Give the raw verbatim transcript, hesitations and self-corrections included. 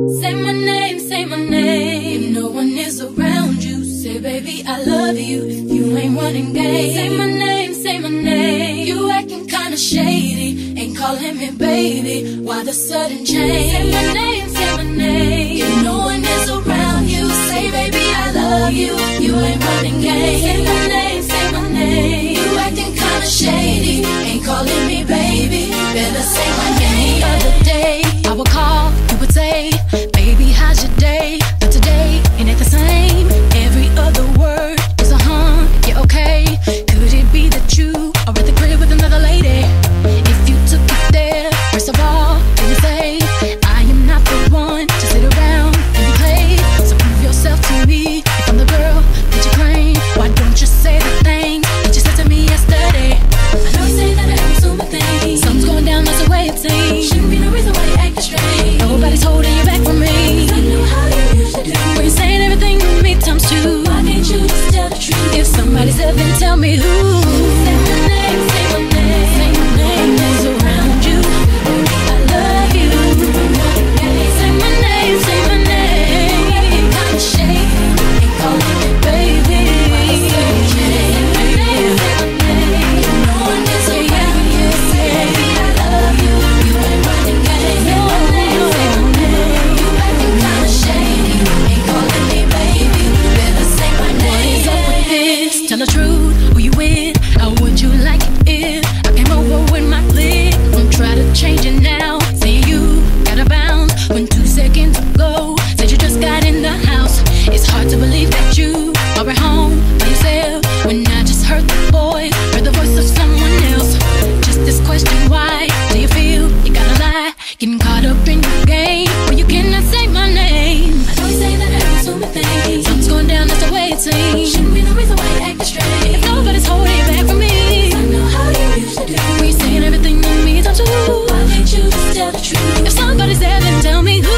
Say my name, say my name. If no one is around you, say baby I love you. If you ain't running game, say my name, say my name. You acting kinda shady, ain't calling me baby. Why the sudden change? Say my name, say my name. If no one is around you, say baby I love you. You ain't running game. Say my name, say my name. You acting kinda shady, ain't calling me baby. Better say my name. The other day I would call, you would say, baby, how's your day? But today, ain't it the same? Every other word is a huh, yeah, okay. Could it be that you are at the crib with another lady? If you took it there, first of all, let me say, I am not the one to sit around and be played. So prove yourself to me, if I'm the girl that you claim. Why don't you say the thing that you said to me yesterday? I know you say that I am assuming things. Something's going down, that's the way it seems. Shouldn't be no reason why you acting strange. Nobody's holding you back from me. I know how you used to do. When you're saying everything to me times two, why can't you just tell the truth? If somebody said, then tell me who. Say my name, say my name. Say my name is around you. I love you. Say my name, say my name. Ain't kinda shady, ain't calling me baby. Say my name, say my name. No one is around you. Say baby I love you. You ain't running game. Say my name, say my name. You acting kinda shady, ain't calling me baby. Better say my name. What's up with this? Tell the truth, who you with? How would you like it if I came over with my clique? Don't try to change it now. Say you gotta bounce when two seconds ago said you just got in the house. It's hard to believe that you are at home by yourself when I just heard the voice, heard the voice of someone else. Just this question, why do you feel you gotta lie? Getting caught up in your game when you cannot say my name. I know you say that I'm assuming things. Something's going down, that's the way it seems. Shouldn't be no reason why you acting strange. If nobody's holding you back from me, I know how you used to do. When you're saying everything to me times two, why can't you just tell the truth? If somebody's there, then tell me who.